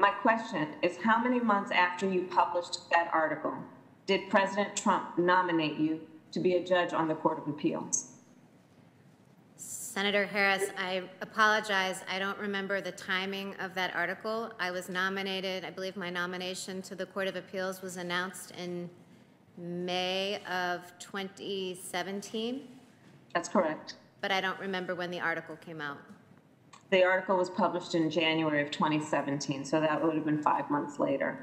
my question is, how many months after you published that article did President Trump nominate you to be a judge on the Court of Appeals? Senator Harris, I apologize. I don't remember the timing of that article. I was nominated, I believe my nomination to the Court of Appeals was announced in May of 2017. That's correct. But I don't remember when the article came out. The article was published in January of 2017, so that would have been 5 months later.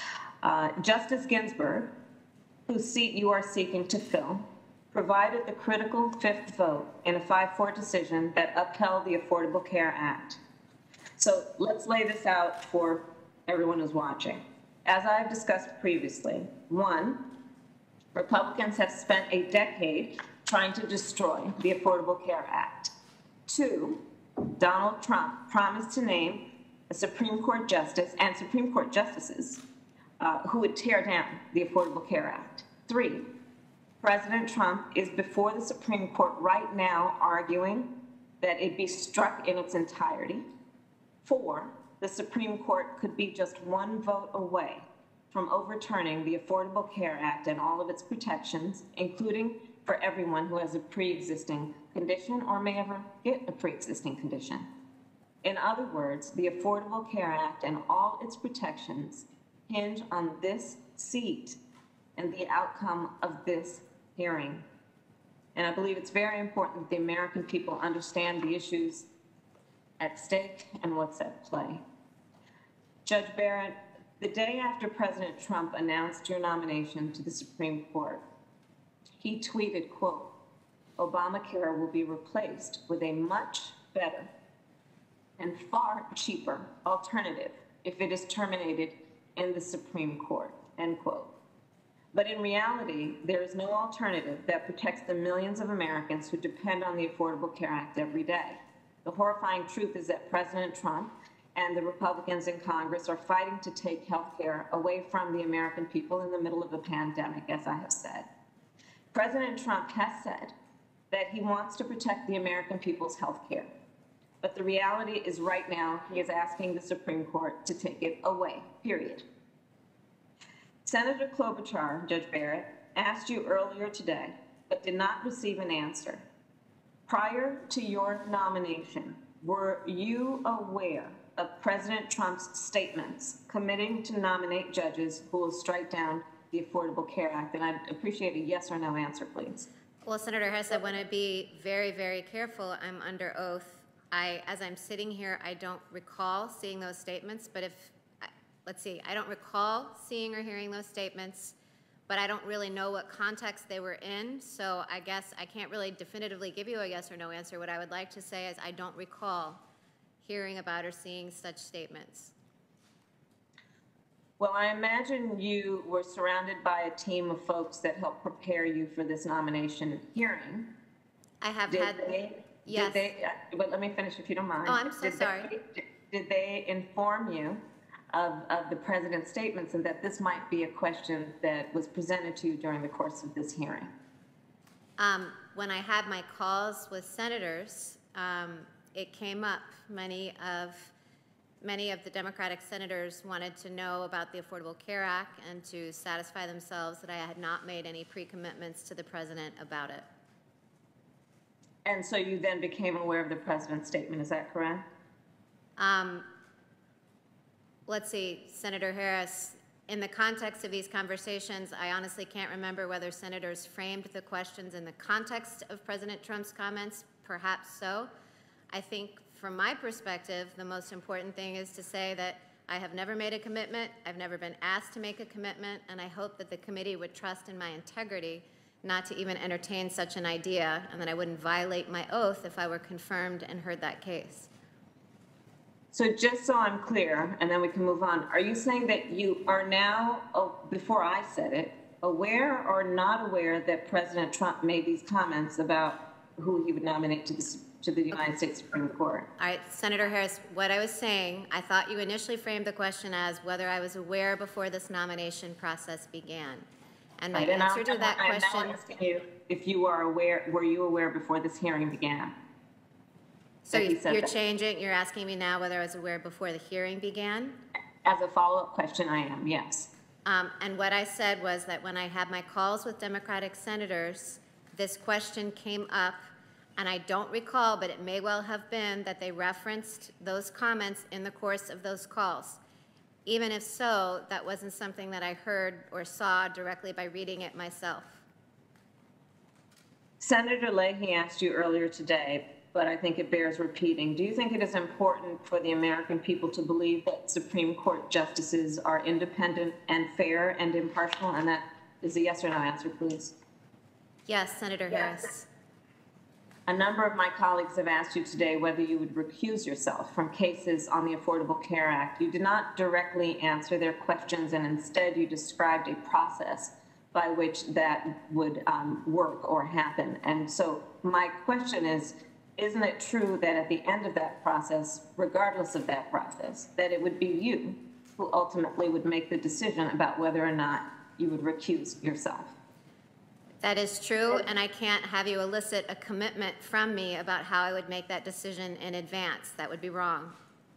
Justice Ginsburg, whose seat you are seeking to fill, provided the critical fifth vote in a 5-4 decision that upheld the Affordable Care Act. So let's lay this out for everyone who's watching. As I've discussed previously, 1, Republicans have spent a decade trying to destroy the Affordable Care Act. 2, Donald Trump promised to name a Supreme Court justice and Supreme Court justices who would tear down the Affordable Care Act. 3, President Trump is before the Supreme Court right now arguing that it be struck in its entirety. 4, the Supreme Court could be just 1 vote away from overturning the Affordable Care Act and all of its protections, including for everyone who has a pre-existing condition or may ever get a pre-existing condition. In other words, the Affordable Care Act and all its protections hinge on this seat and the outcome of this hearing. And I believe it's very important that the American people understand the issues at stake and what's at play. Judge Barrett, the day after President Trump announced your nomination to the Supreme Court, he tweeted, quote, "Obamacare will be replaced with a much better and far cheaper alternative if it is terminated in the Supreme Court," end quote. But in reality, there is no alternative that protects the millions of Americans who depend on the Affordable Care Act every day. The horrifying truth is that President Trump and the Republicans in Congress are fighting to take health care away from the American people in the middle of a pandemic, as I have said. President Trump has said that he wants to protect the American people's health care. But the reality is right now, he is asking the Supreme Court to take it away, period. Senator Klobuchar, Judge Barrett, asked you earlier today, but did not receive an answer. Prior to your nomination, were you aware of President Trump's statements committing to nominate judges who will strike down the Affordable Care Act? And I'd appreciate a yes or no answer, please. Well, Senator Harris, I want to be very, very careful. I'm under oath. As I'm sitting here, I don't recall seeing those statements, but let's see, I don't recall seeing or hearing those statements, but I don't really know what context they were in, so I guess I can't really definitively give you a yes or no answer. What I would like to say is I don't recall hearing about or seeing such statements. Well, I imagine you were surrounded by a team of folks that helped prepare you for this nomination hearing. I have yes. But let me finish if you don't mind. Oh, I'm so sorry. Did they inform you of the president's statements and that this might be a question that was presented to you during the course of this hearing? When I had my calls with senators, it came up. Many of the Democratic senators wanted to know about the Affordable Care Act and to satisfy themselves that I had not made any pre-commitments to the president about it. And so you then became aware of the president's statement, is that correct? Let's see, Senator Harris, in the context of these conversations, I honestly can't remember whether senators framed the questions in the context of President Trump's comments. Perhaps so. I think from my perspective, the most important thing is to say that I have never made a commitment, I've never been asked to make a commitment, and I hope that the committee would trust in my integrity not to even entertain such an idea, and that I wouldn't violate my oath if I were confirmed and heard that case. So just so I'm clear, and then we can move on, are you saying that you are now, before I said it, aware or not aware that President Trump made these comments about who he would nominate to the United States Supreme Court? All right, Senator Harris, what I was saying, I thought you initially framed the question as whether I was aware before this nomination process began. And my answer to that question— I'm now asking you if you are aware, were you aware before this hearing began? So you're changing, you're asking me now whether I was aware before the hearing began? As a follow-up question, I am, yes. And what I said was that when I had my calls with Democratic senators, this question came up, and I don't recall, but it may well have been that they referenced those comments in the course of those calls. Even if so, that wasn't something that I heard or saw directly by reading it myself. Senator Leahy asked you earlier today, but I think it bears repeating. Do you think it is important for the American people to believe that Supreme Court justices are independent and fair and impartial? And that is a yes or no answer, please. Yes, Senator Harris. A number of my colleagues have asked you today whether you would recuse yourself from cases on the Affordable Care Act. You did not directly answer their questions, and instead you described a process by which that would work or happen. And so my question is, isn't it true that at the end of that process, regardless of that process, that it would be you who ultimately would make the decision about whether or not you would recuse yourself? That is true, and I can't have you elicit a commitment from me about how I would make that decision in advance. That would be wrong.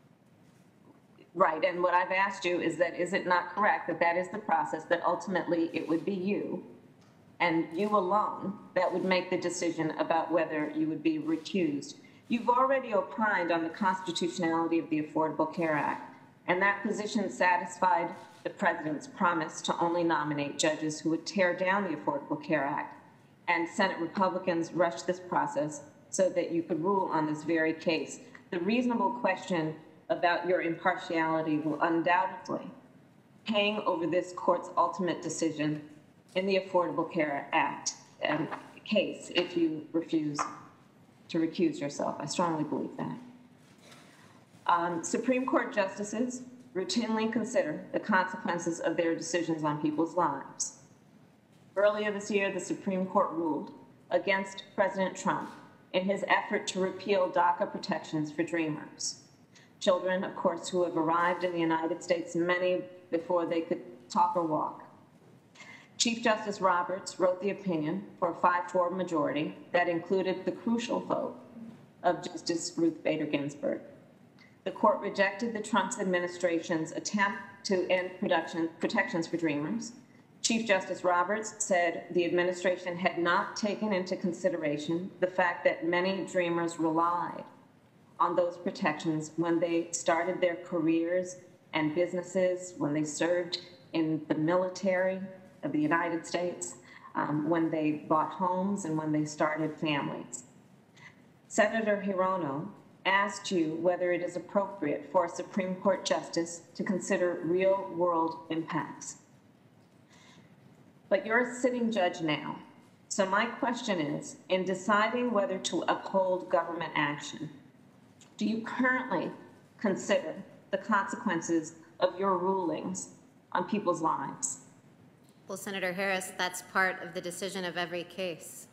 Right, and what I've asked you is that is it not correct that that is the process, that ultimately it would be you and you alone that would make the decision about whether you would be recused? You've already opined on the constitutionality of the Affordable Care Act, and that position satisfied the president's promise to only nominate judges who would tear down the Affordable Care Act. And Senate Republicans rushed this process so that you could rule on this very case. The reasonable question about your impartiality will undoubtedly hang over this court's ultimate decision in the Affordable Care Act case if you refuse to recuse yourself. I strongly believe that. Supreme Court justices routinely consider the consequences of their decisions on people's lives. Earlier this year, the Supreme Court ruled against President Trump in his effort to repeal DACA protections for Dreamers. Children, of course, who have arrived in the United States, many before they could talk or walk. Chief Justice Roberts wrote the opinion for a 5-4 majority that included the crucial vote of Justice Ruth Bader Ginsburg. The court rejected the Trump administration's attempt to end protections for Dreamers. Chief Justice Roberts said the administration had not taken into consideration the fact that many Dreamers relied on those protections when they started their careers and businesses, when they served in the military of the United States, when they bought homes, and when they started families. Senator Hirono asked you whether it is appropriate for a Supreme Court justice to consider real-world impacts. But you're a sitting judge now. So my question is, in deciding whether to uphold government action, do you currently consider the consequences of your rulings on people's lives? Well, Senator Harris, that's part of the decision of every case.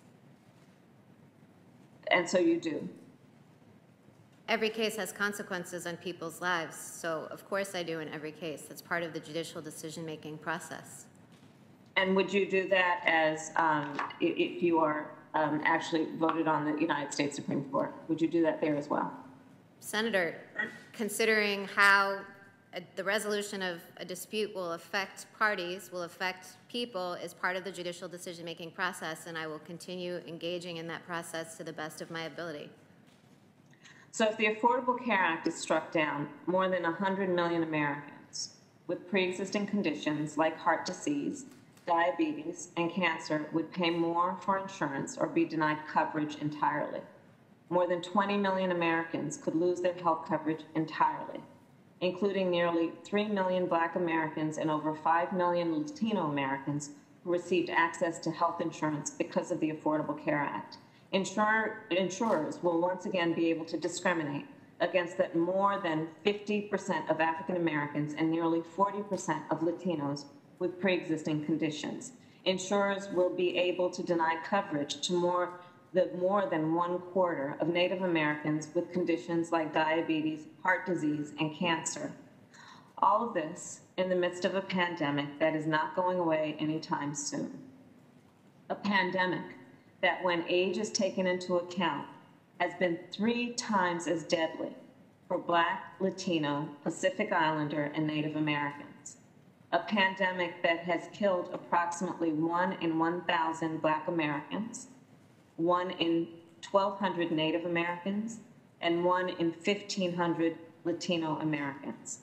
And so you do? Every case has consequences on people's lives, so of course I do in every case. That's part of the judicial decision-making process. And would you do that as if you are actually voted on the United States Supreme Court? Would you do that there as well? Senator, considering how the resolution of a dispute will affect parties, will affect people, is part of the judicial decision-making process, and I will continue engaging in that process to the best of my ability. So if the Affordable Care Act is struck down, more than 100 million Americans with pre-existing conditions like heart disease, diabetes, and cancer would pay more for insurance or be denied coverage entirely. More than 20 million Americans could lose their health coverage entirely, including nearly 3 million Black Americans and over 5 million Latino Americans who received access to health insurance because of the Affordable Care Act. Insurers will once again be able to discriminate against that more than 50% of African Americans and nearly 40% of Latinos with pre-existing conditions. Insurers will be able to deny coverage to more than 1/4 of Native Americans with conditions like diabetes, heart disease, and cancer. All of this in the midst of a pandemic that is not going away anytime soon. A pandemic that, when age is taken into account, has been 3 times as deadly for Black, Latino, Pacific Islander, and Native Americans. A pandemic that has killed approximately 1 in 1,000 Black Americans, 1 in 1,200 Native Americans, and 1 in 1,500 Latino Americans.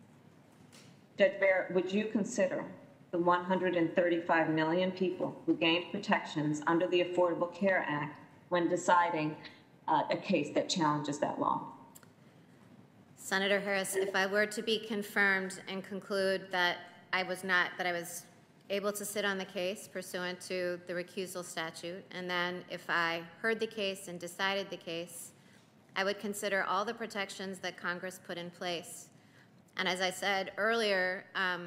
Judge Barrett, would you consider the 135 million people who gained protections under the Affordable Care Act when deciding a case that challenges that law? Senator Harris, if I were to be confirmed and conclude that I was able to sit on the case pursuant to the recusal statute, and then if I heard the case and decided the case, I would consider all the protections that Congress put in place. And as I said earlier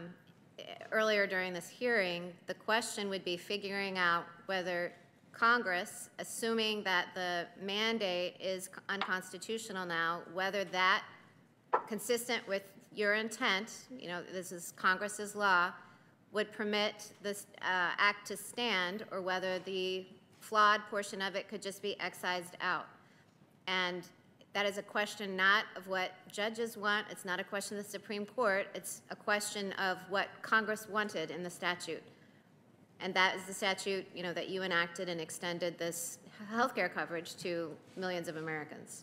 during this hearing, the question would be figuring out whether Congress, assuming that the mandate is unconstitutional now, whether that, consistent with your intent, this is Congress's law, would permit this act to stand, or whether the flawed portion of it could just be excised out. And that is a question not of what judges want. It's not a question of the Supreme Court. It's a question of what Congress wanted in the statute. And that is the statute, that you enacted and extended this health care coverage to millions of Americans.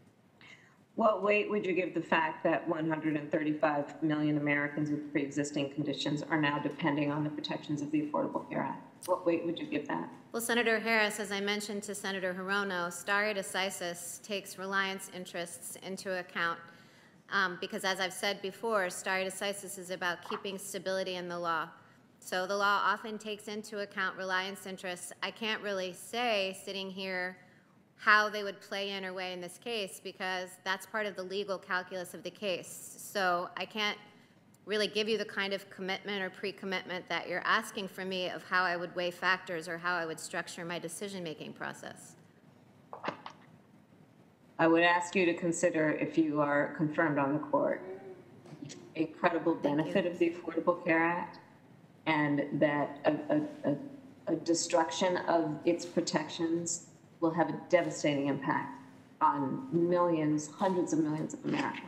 What weight would you give the fact that 135 million Americans with pre-existing conditions are now depending on the protections of the Affordable Care Act? What weight would you give that? Well, Senator Harris, as I mentioned to Senator Hirono, stare decisis takes reliance interests into account because, as I've said before, stare decisis is about keeping stability in the law. So the law often takes into account reliance interests. I can't really say, sitting here, how they would play in or weigh in this case, because that's part of the legal calculus of the case. So I can't really give you the kind of commitment or pre-commitment that you're asking from me of how I would weigh factors or how I would structure my decision-making process. I would ask you to consider, if you are confirmed on the court, a credible benefit of the Affordable Care Act, and that a destruction of its protections will have a devastating impact on millions, hundreds of millions of Americans.